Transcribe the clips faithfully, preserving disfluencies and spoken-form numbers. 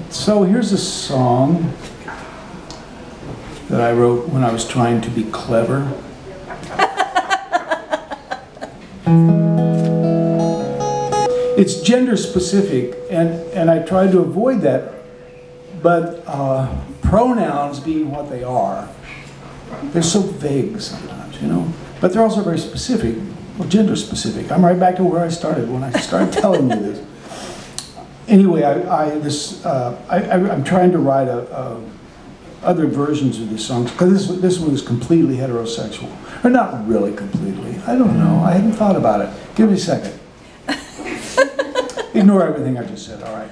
So here's a song that I wrote when I was trying to be clever. It's gender specific, and, and I tried to avoid that, but uh, pronouns being what they are, they're so vague sometimes, you know? But they're also very specific, well, gender specific. I'm right back to where I started when I started telling you this. Anyway, I, I, this, uh, I, I, I'm trying to write a, a, other versions of this song, because this, this one is completely heterosexual. Or not really completely, I don't know, I hadn't thought about it. Give me a second. Ignore everything I just said, all right.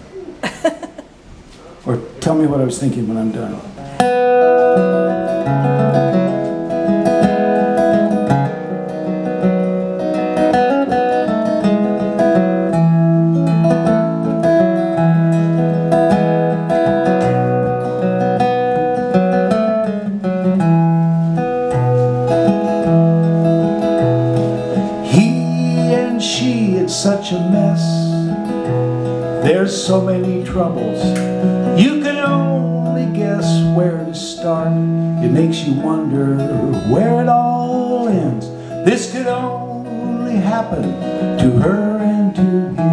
Or tell me what I was thinking when I'm done. He and she, it's such a mess. There's so many troubles, you can only guess where to start. It makes you wonder where it all ends. This could only happen to her and to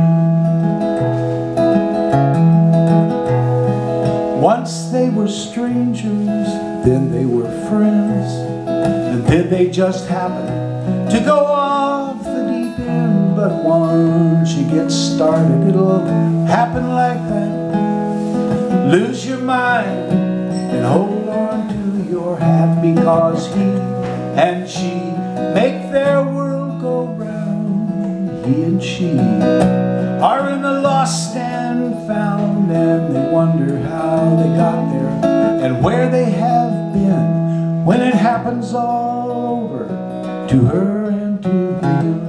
him. Once they were strangers, then they were friends, and then they just happened to go off the deep end. But once you get started, it'll happen like that. Lose your mind and hold on to your hat, because he and she make their world go round. He and she are in the lost and found, and they wonder how they got there and where they have been when it happens all over to her and to him.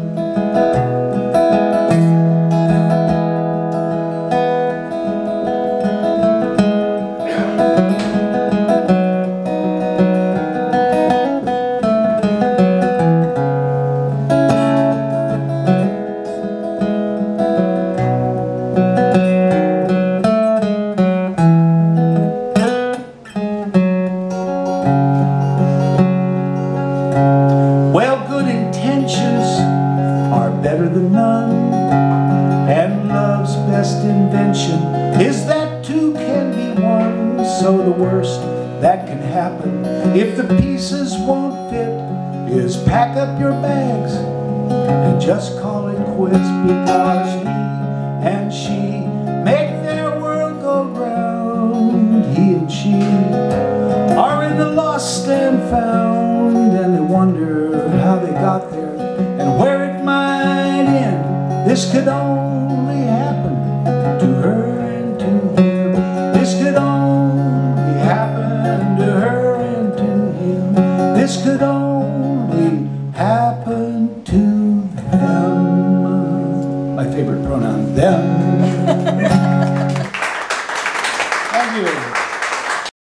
Well, good intentions are better than none, and love's best invention is that two can be one. So the worst that can happen, if the pieces won't fit, is pack up your bags and just call it quits, because he and she make their world go round. He and she are in the lost and found, and they wonder how they got there and where it might end. This could only happen to her and to him. This could only happen to her and to him. This could only happen to them. My favorite pronoun, them.